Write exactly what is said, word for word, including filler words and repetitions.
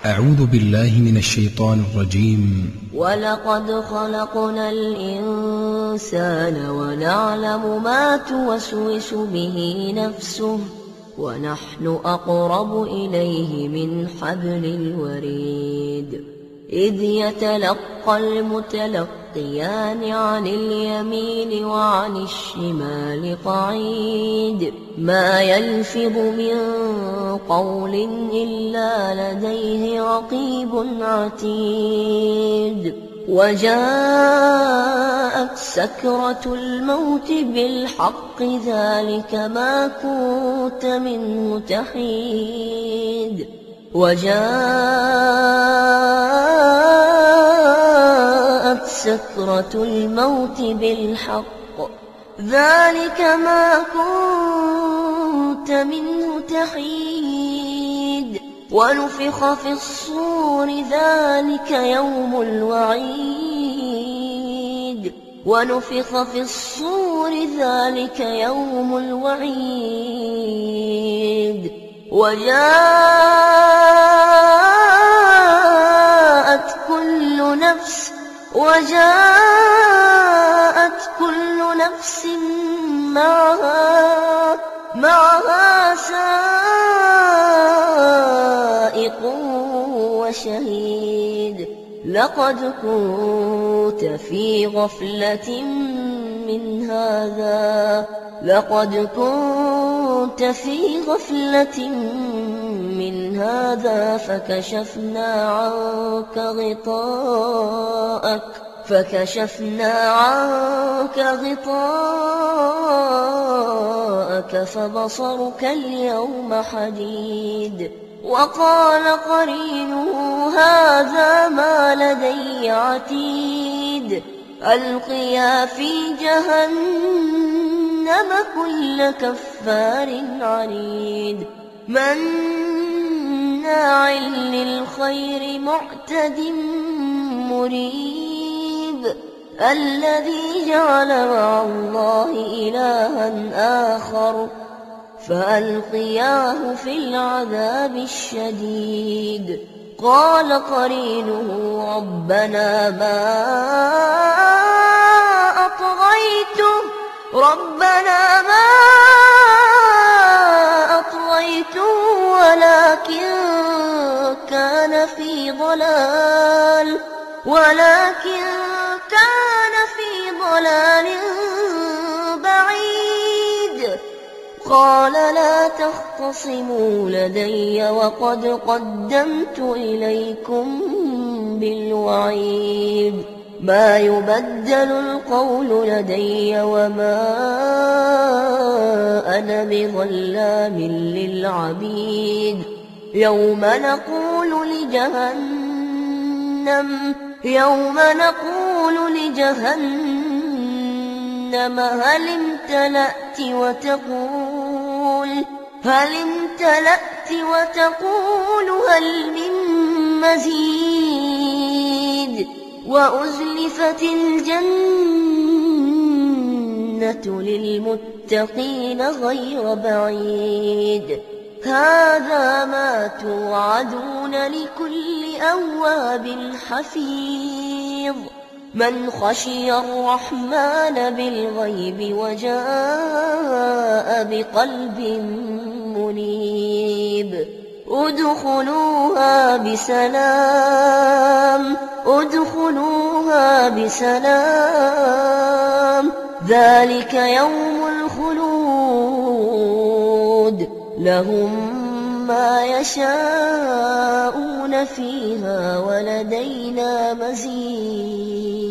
أعوذ بالله من الشيطان الرجيم. ولقد خلقنا الإنسان ونعلم ما توسوس به نفسه ونحن أقرب إليه من حبل الوريد إذ يتلقى المتلقيان عن اليمين وعن الشمال قعيد ما يلفظ من قول إلا لديه رقيب عتيد وجاءت سكرة الموت بالحق ذلك ما كنت منه تحيد وجاءت سكرة الموت بالحق ذلك ما كنت منه تحيد ونفخ في الصور ذلك يوم الوعيد ونفخ في الصور ذلك يوم الوعيد وجاءت كل نفس وجاءت كل نفس معها معها سائق وشهيد لقد كنت في غفلة من هذا لقد كنت في غفلة من هذا فكشفنا عنك غطاءك فكشفنا عنك غطاءك فبصرك اليوم حديد وقال قرينه هذا ما لدي عتيد ألقيا في جهنم كل كفار عنيد مناع للخير معتد مريب الذي جعل مع الله إلها آخر فألقياه في العذاب الشديد قال قرينه ربنا ما أطغيته ربنا ما أطغيته ولكن كان في ضلال ولكن كان في ضلال بعيد قال لا تختصموا لدي وقد قدمت إليكم بالوعيد ما يبدل القول لدي وما أنا بظلام للعبيد يوم نقول لجهنم يوم نقول لجهنم هل امتلأت وتقول هل امتلأت وتقول هل من مزيد وأزلفت الجنة للمتقين غير بعيد هذا ما توعدون لكل أواب حفيظ من خشي الرحمن بالغيب وجاء بقلب منيب ادخلوها بسلام ادخلوها بسلام ذلك يوم الخلود لهم ما يشاءون فيها ولدينا مزيد.